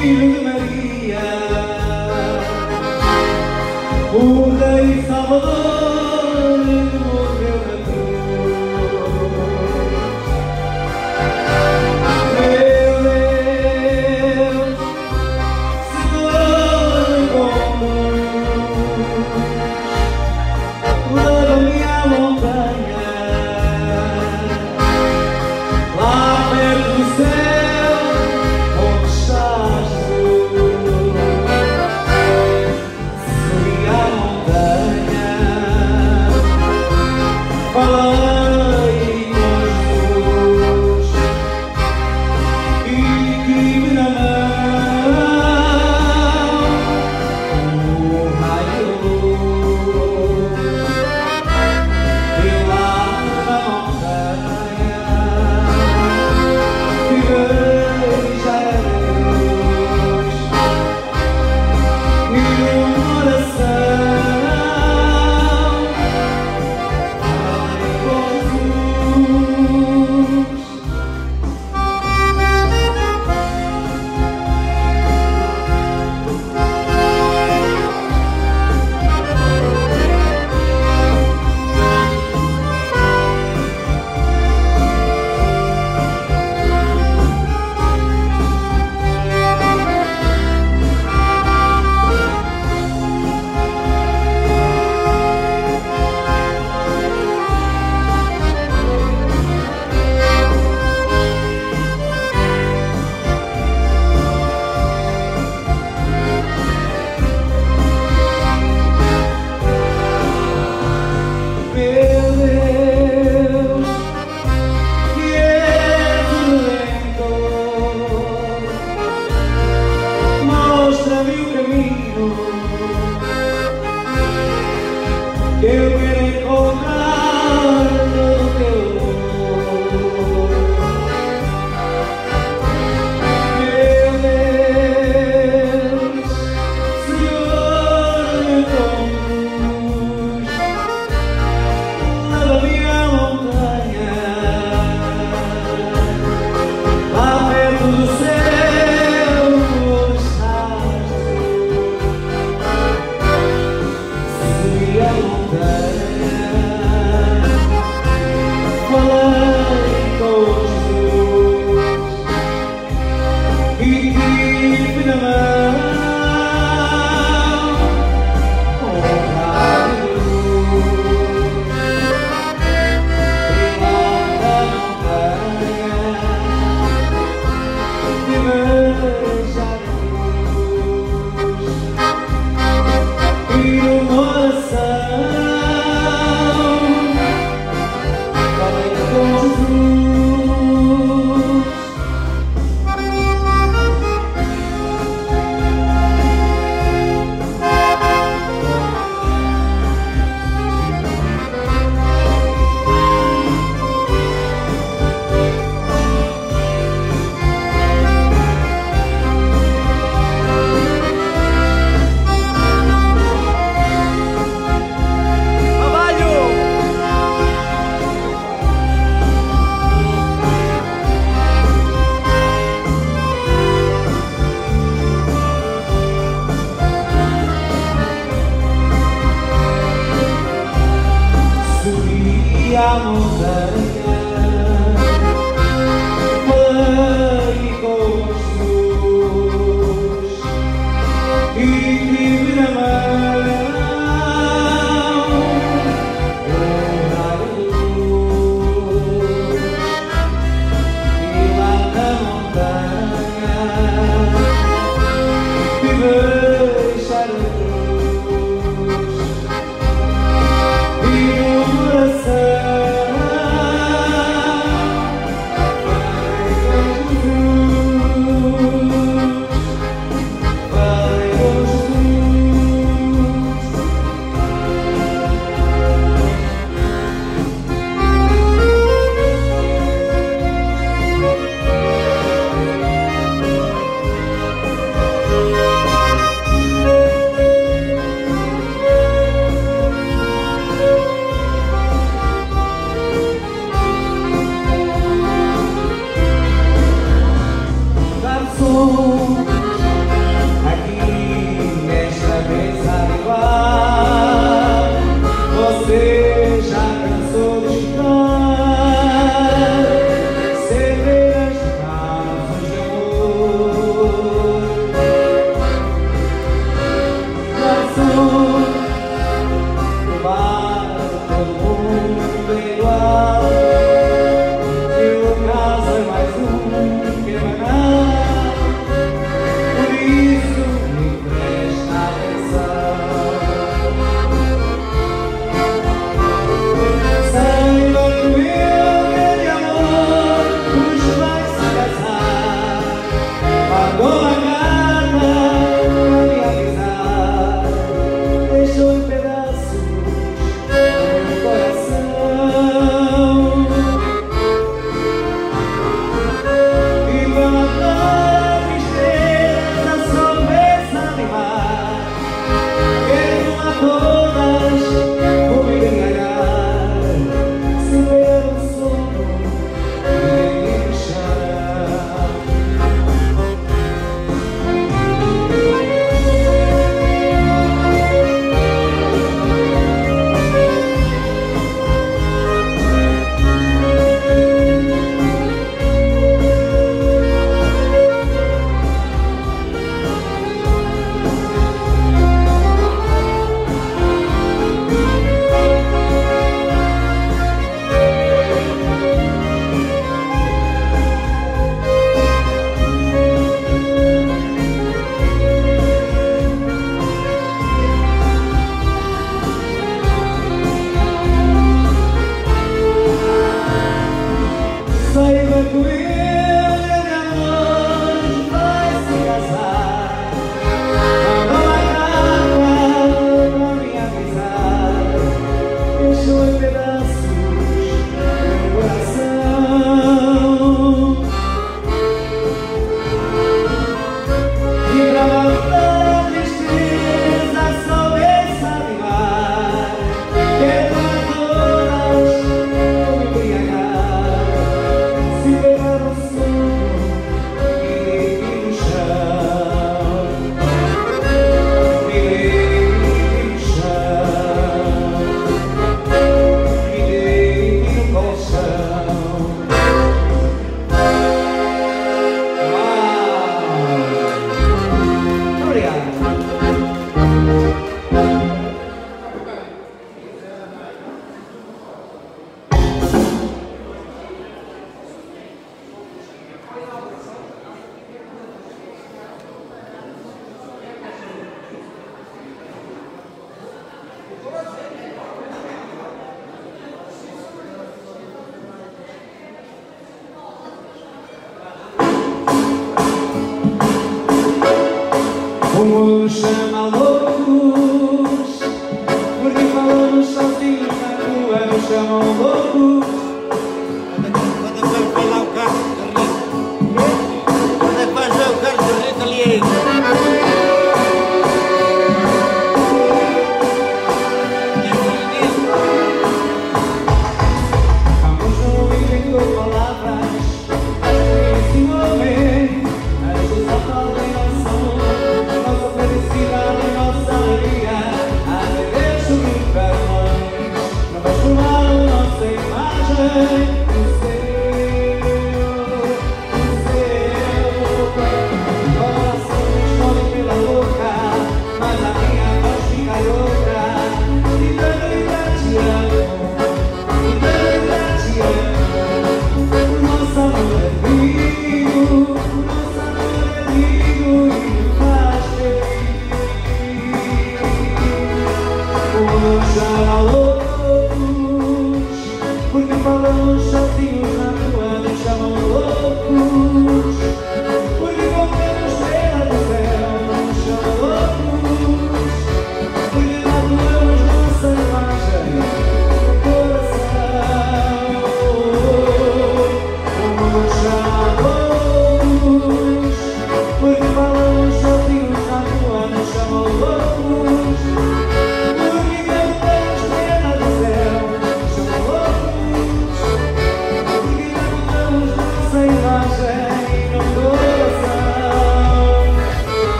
Filho de Maria, o Rei Salvador morreu na cruz. Meu Deus, Senhor conduz, leva-me à montanha, lá perto do céu, onde está Jesus. Subi à montanha, falei com Jesus e tive na mão o raio de luz. E lá na montanha vi já Deus e uma oração falei com Jesus. Meu Deus, que és o Redentor, mostra-me o caminho que eu quero encontrar no teu amor. Meu Deus, Senhor me conduz, leva-me à montanha, lá perto do céu, onde estás tu. Subi à montanha, falei com Jesus e tive na mão um raio de luz. E lá na montanha vi já Deus e uma oração falei com Jesus. Subi à montanha, falei com Jesus e tive na mão um raio de luz. E lá na montanha vi já Deus e uma oração falei com Jesus. Garçom, mundo chama loucos, porque falamos sozinhos na rua, nos chamam loucos. Quando é que vai lá o carro de Rita? Quando é que vai ver o carro de Rita ali? Vamos no invento de palavras, esse homem, as luzes aplaudem nosso amor, nossa felicidade, nossa alegria, a viver sobre para nós. Não vais tomar a nossa imagem.